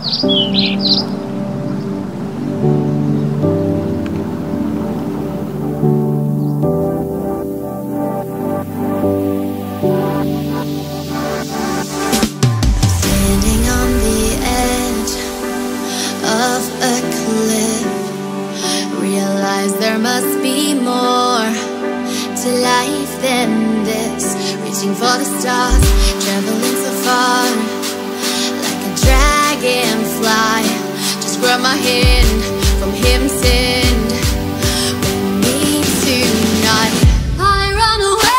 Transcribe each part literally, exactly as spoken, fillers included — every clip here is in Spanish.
There must be more to life than this. Reaching for the stars, traveling so far, like a dragonfly. Just grab my hand from heaven send. With me tonight. I run away.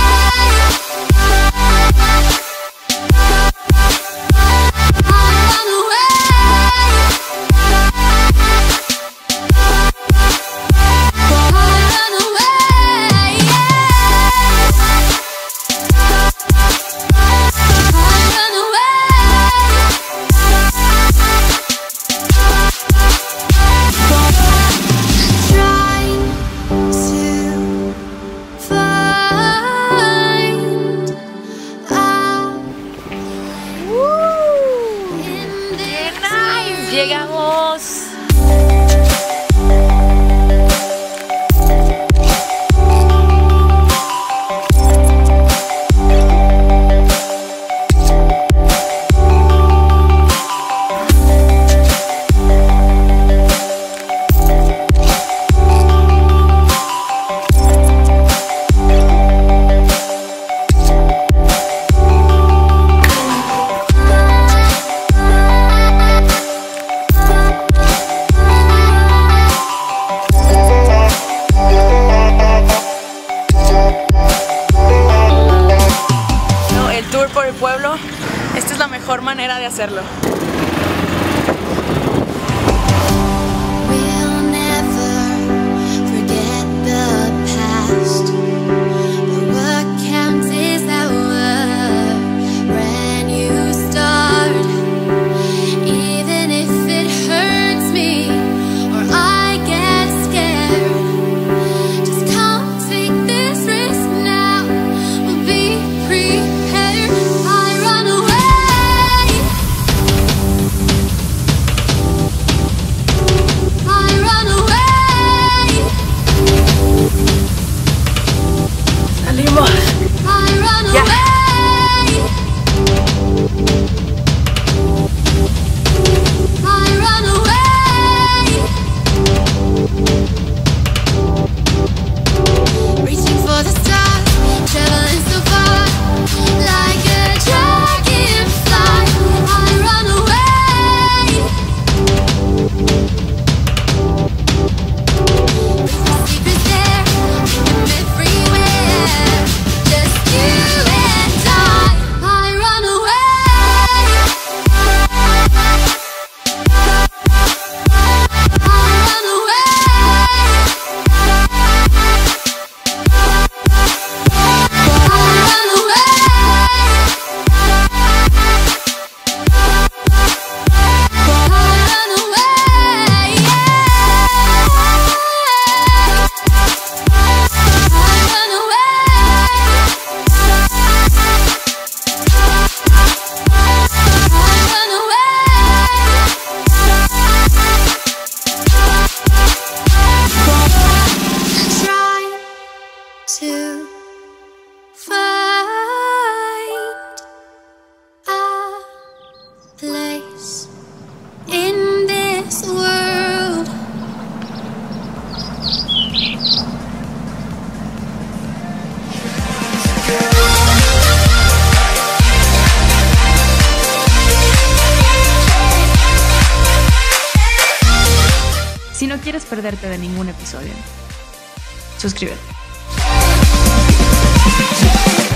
Llegamos. Por el pueblo, esta es la mejor manera de hacerlo. To find a place in this world. Si no quieres perderte de ningún episodio, suscríbete.